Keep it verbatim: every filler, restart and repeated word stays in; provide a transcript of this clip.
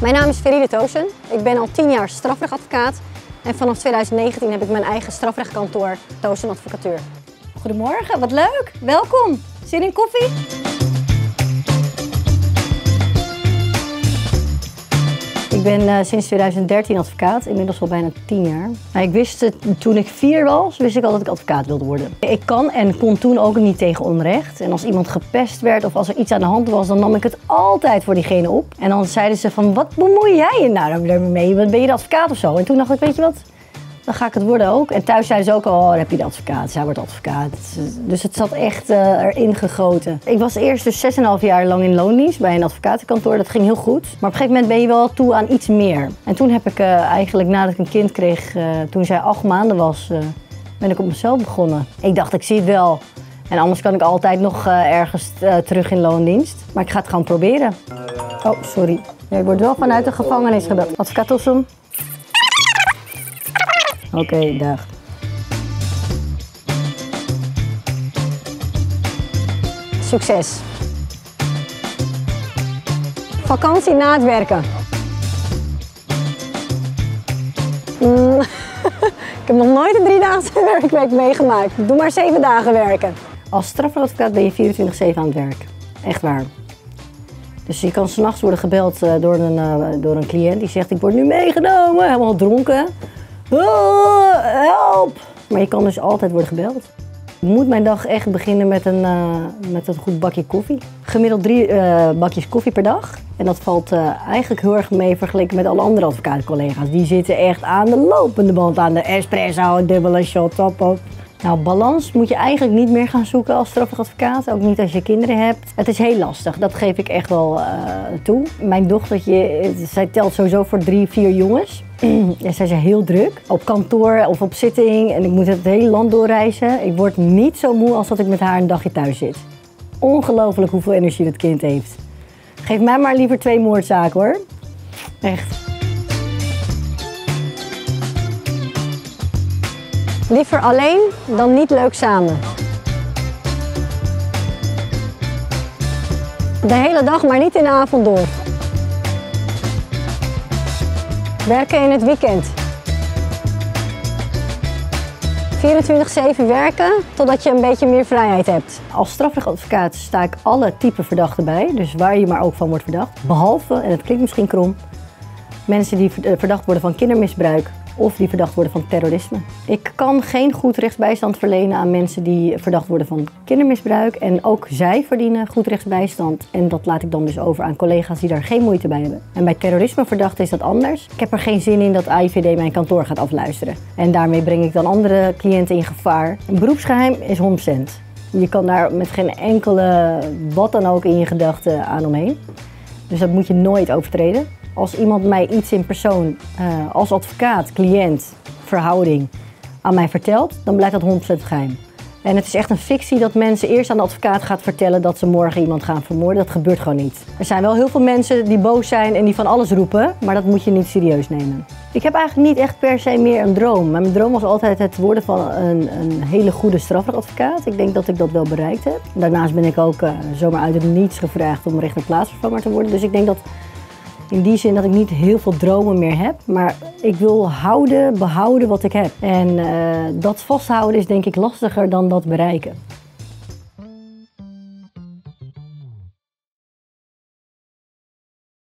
Mijn naam is Feride Toossen. Ik ben al tien jaar strafrechtadvocaat en vanaf tweeduizend negentien heb ik mijn eigen strafrechtkantoor Toossen Advocatuur. Goedemorgen, wat leuk. Welkom. Zin in koffie? Ik ben uh, sinds tweeduizend dertien advocaat, inmiddels al bijna tien jaar. Maar ik wist het, toen ik vier was, wist ik al dat ik advocaat wilde worden. Ik kan en kon toen ook niet tegen onrecht. En als iemand gepest werd of als er iets aan de hand was, dan nam ik het altijd voor diegene op. En dan zeiden ze van, wat bemoei jij je nou daarmee? Ben je de advocaat of zo? En toen dacht ik, weet je wat? Dan ga ik het worden ook. En thuis zeiden ze ook al, oh, dan heb je de advocaat. Zij wordt advocaat. Dus het zat echt uh, erin gegoten. Ik was eerst dus zes en een half jaar lang in loondienst bij een advocatenkantoor. Dat ging heel goed. Maar op een gegeven moment ben je wel toe aan iets meer. En toen heb ik uh, eigenlijk, nadat ik een kind kreeg, uh, toen zij acht maanden was, uh, ben ik op mezelf begonnen. Ik dacht, ik zie het wel. En anders kan ik altijd nog uh, ergens uh, terug in loondienst. Maar ik ga het gewoon proberen. Oh, sorry. Ja, ik word wel vanuit de gevangenis gebeld. Advocaat Toossen. Oké, okay, dag. Succes. Vakantie na het werken. Mm. Ik heb nog nooit een driedaagse werkweek meegemaakt. Doe maar zeven dagen werken. Als strafrechtadvocaat ben je vierentwintig zeven aan het werk. Echt waar. Dus je kan 's nachts worden gebeld door een, uh, door een cliënt die zegt, ik word nu meegenomen, helemaal dronken. Oh, help! Maar je kan dus altijd worden gebeld. Ik moet mijn dag echt beginnen met een, uh, met een goed bakje koffie. Gemiddeld drie uh, bakjes koffie per dag. En dat valt uh, eigenlijk heel erg mee vergeleken met alle andere advocatencollega's. Die zitten echt aan de lopende band, aan de espresso, dubbele shot, top op. Nou, balans moet je eigenlijk niet meer gaan zoeken als strafrechtadvocaat. Ook niet als je kinderen hebt. Het is heel lastig, dat geef ik echt wel uh, toe. Mijn dochtertje, zij telt sowieso voor drie, vier jongens. En zij is heel druk, op kantoor of op zitting. En ik moet het hele land doorreizen. Ik word niet zo moe als dat ik met haar een dagje thuis zit. Ongelooflijk hoeveel energie dat kind heeft. Geef mij maar liever twee moordzaken hoor. Echt. Liever alleen dan niet leuk samen. De hele dag, maar niet in de avond door. Werken in het weekend. vierentwintig zeven werken totdat je een beetje meer vrijheid hebt. Als strafrechtadvocaat sta ik alle type verdachten bij, dus waar je maar ook van wordt verdacht. Behalve, en het klinkt misschien krom, mensen die verdacht worden van kindermisbruik of die verdacht worden van terrorisme. Ik kan geen goed rechtsbijstand verlenen aan mensen die verdacht worden van kindermisbruik. En ook zij verdienen goed rechtsbijstand. En dat laat ik dan dus over aan collega's die daar geen moeite bij hebben. En bij terrorismeverdachten is dat anders. Ik heb er geen zin in dat A I V D mijn kantoor gaat afluisteren. En daarmee breng ik dan andere cliënten in gevaar. Een beroepsgeheim is honderd cent. Je kan daar met geen enkele wat dan ook in je gedachten aan omheen. Dus dat moet je nooit overtreden. Als iemand mij iets in persoon, uh, als advocaat, cliënt, verhouding aan mij vertelt, dan blijft dat honderd procent geheim. En het is echt een fictie dat mensen eerst aan de advocaat gaan vertellen dat ze morgen iemand gaan vermoorden. Dat gebeurt gewoon niet. Er zijn wel heel veel mensen die boos zijn en die van alles roepen, maar dat moet je niet serieus nemen. Ik heb eigenlijk niet echt per se meer een droom. Maar mijn droom was altijd het worden van een, een hele goede strafrechtadvocaat. Ik denk dat ik dat wel bereikt heb. Daarnaast ben ik ook uh, zomaar uit het niets gevraagd om rechter- en plaatsvervanger te worden. Dus ik denk dat in die zin dat ik niet heel veel dromen meer heb, maar ik wil houden, behouden wat ik heb. En uh, dat vasthouden is denk ik lastiger dan dat bereiken.